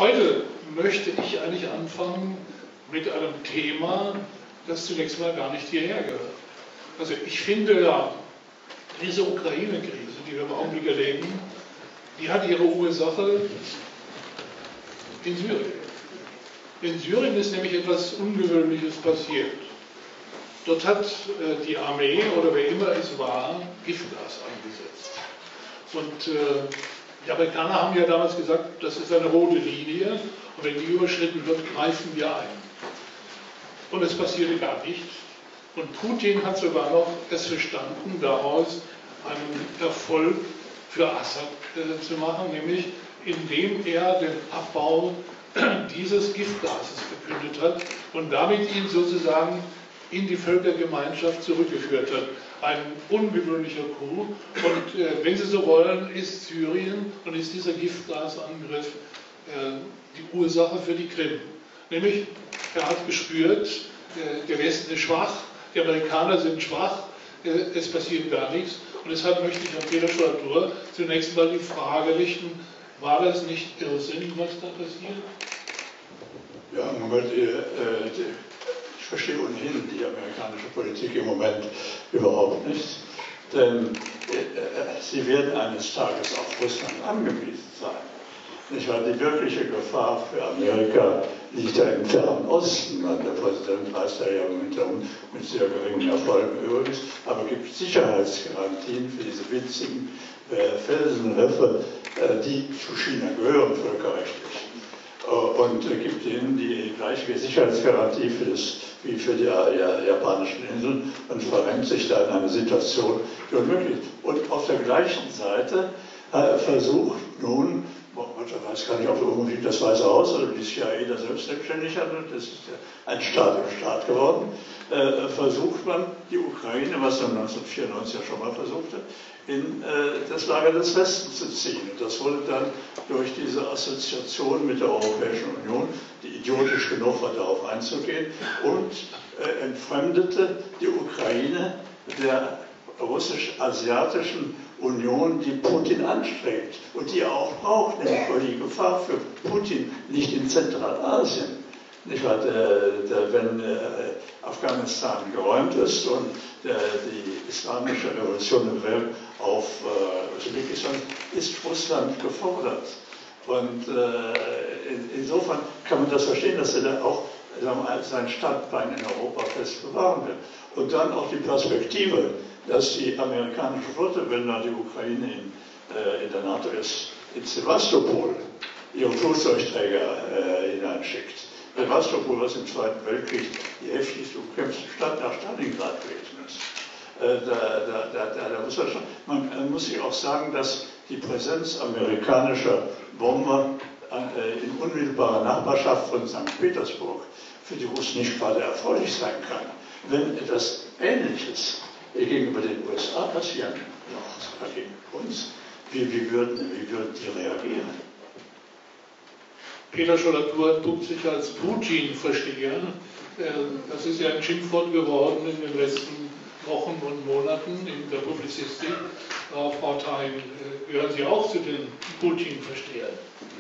Heute möchte ich eigentlich anfangen mit einem Thema, das zunächst mal gar nicht hierher gehört. Also ich finde ja, diese Ukraine-Krise, die wir im Augenblick erleben, die hat ihre Ursache in Syrien. In Syrien ist nämlich etwas Ungewöhnliches passiert. Dort hat die Armee oder wer immer es war, Giftgas eingesetzt. Und die Amerikaner haben ja damals gesagt, das ist eine rote Linie und wenn die überschritten wird, greifen wir ein. Und es passierte gar nichts. Und Putin hat sogar noch es verstanden, daraus einen Erfolg für Assad zu machen, nämlich indem er den Abbau dieses Giftgases verkündet hat und damit ihn sozusagen in die Völkergemeinschaft zurückgeführt hat. Ein ungewöhnlicher Coup. Und wenn Sie so wollen, ist Syrien und ist dieser Giftgasangriff die Ursache für die Krim. Nämlich, er hat gespürt, der Westen ist schwach, die Amerikaner sind schwach, es passiert gar nichts. Und deshalb möchte ich an Peter Schollatur zunächst mal die Frage richten, war das nicht Irrsinn, was da passiert? Ja, Moment, ich verstehe ohnehin die amerikanische Politik im Moment überhaupt nicht, denn sie werden eines Tages auf Russland angewiesen sein. Nicht wahr? Die wirkliche Gefahr für Amerika liegt ja im Fernen Osten. Der Präsident reist ja im Hintergrund mit sehr geringen Erfolgen übrigens, aber gibt Sicherheitsgarantien für diese winzigen Felsenriffe, die zu China gehören, völkerrechtlich. Und gibt ihnen die gleiche Sicherheitsgarantie wie für die japanischen Inseln und verrenkt sich da in eine Situation, die unmöglich ist. Und auf der gleichen Seite versucht nun, ich weiß gar nicht, ob irgendwie das Weiße Haus oder die CIA da selbst selbstständig handelt, das ist ja ein Staat im Staat geworden, versucht man die Ukraine, was man 1994 ja schon mal versuchte, in das Lager des Westens zu ziehen. Und das wurde dann durch diese Assoziation mit der Europäischen Union, die idiotisch genug war, darauf einzugehen, und entfremdete die Ukraine der russisch-asiatischen Union, die Putin anstrebt und die er auch braucht, nämlich weil die Gefahr für Putin liegt in Zentralasien. Nicht wahr? Wenn Afghanistan geräumt ist und die islamische Revolution im Welt auf Usbekistan, ist Russland gefordert. Und insofern kann man das verstehen, dass er dann auch sein Standbein in Europa fest bewahren will. Und dann auch die Perspektive, dass die amerikanische Flotte, wenn da die Ukraine in der NATO ist, in Sevastopol ihre Flugzeugträger hineinschickt. Sevastopol, was im Zweiten Weltkrieg die heftigste umkämpfte Stadt nach Stalingrad gewesen ist. Man muss sich auch sagen, dass die Präsenz amerikanischer Bomber in unmittelbarer Nachbarschaft von St. Petersburg für die Russen nicht gerade erfreulich sein kann. Wenn etwas Ähnliches gegenüber den USA passieren, noch sogar gegen uns, wie würden die reagieren? Peter Schollatur tut sich als Putin-Versteher. Das ist ja ein Schimpfwort geworden in den letzten Wochen und Monaten in der Publizistik. Frau Thein, gehören Sie auch zu den Putin-Verstehern?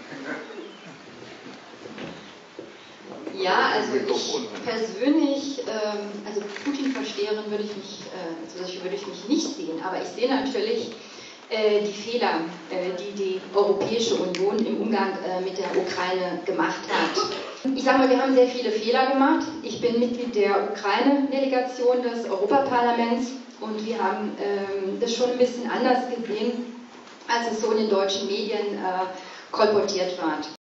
Ja, also ich persönlich, also Putin-Versteherin würde ich mich nicht sehen, aber ich sehe natürlich die Fehler, die die Europäische Union im Umgang mit der Ukraine gemacht hat. Ich sage mal, wir haben sehr viele Fehler gemacht. Ich bin Mitglied der Ukraine-Delegation des Europaparlaments und wir haben das schon ein bisschen anders gesehen, als es so in den deutschen Medien kolportiert wird.